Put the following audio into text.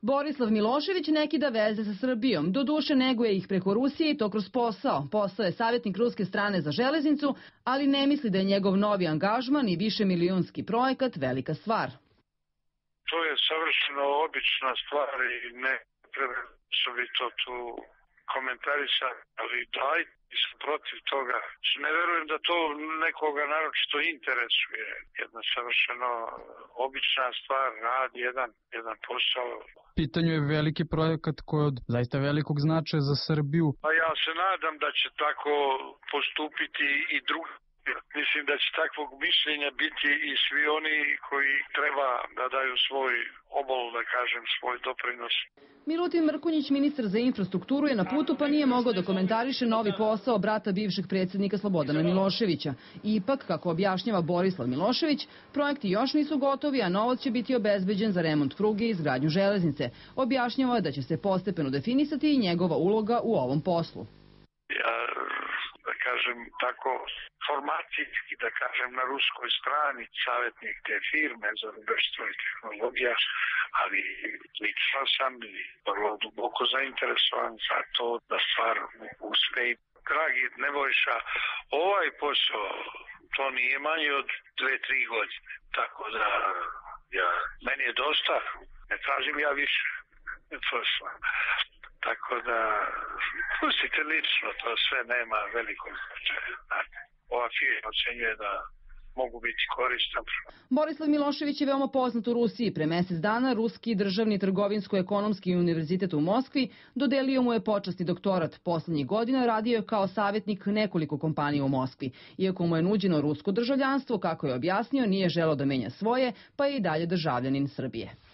Borislav Milošević ne kida veze sa Srbijom, doduše neguje ih preko Rusije i to kroz posao. Postao je savjetnik ruske strane za železnicu, ali ne misli da je njegov novi angažman i višemilionski projekat velika stvar. To je savršeno obična stvar i ne treba osobito tu komentarisati, ali daj, sam protiv toga. Ne verujem da to nekoga naročito interesuje. Jedna savršeno obična stvar, rad, jedan posao. Pitanju je veliki projekat koji je od zaista velikog značaja za Srbiju. Pa ja se nadam da će tako postupiti i drugi. Mislim da će takvog mišljenja biti i svi oni koji treba da daju svoj obol, da kažem, svoj doprinos. Milutin Mrkonjić, ministar za infrastrukturu, je na putu pa nije mogao da komentariše novi posao brata bivšeg predsjednika Slobodana Miloševića. Ipak, kako objašnjava Borislav Milošević, projekti još nisu gotovi, a novac će biti obezbeđen za remont pruge i izgradnju železnice. Objašnjava je da će se postepeno definisati i njegova uloga u ovom poslu. Da kažem tako formacijski, da kažem na ruskoj strani savjetnik te firme za rudarstvo i tehnologija, ali lično sam vrlo duboko zainteresovan za to da stvar uspe. Dragi Nebojša, ovaj posao to nije manje od 2-3 godine, tako da meni je dosta, ne tražim ja više posla. Tako da, pustite lično, to sve nema velikog značaja. Ova firma ocenjuje da mogu biti koristan. Borislav Milošević je veoma poznat u Rusiji. Pre mesec dana Ruski državni trgovinsko-ekonomski univerzitet u Moskvi dodelio mu je počasni doktorat. Poslednjih godina radio je kao savjetnik nekoliko kompanija u Moskvi. Iako mu je nuđeno rusko državljanstvo, kako je objasnio, nije želeo da menja svoje, pa je i dalje državljanin Srbije.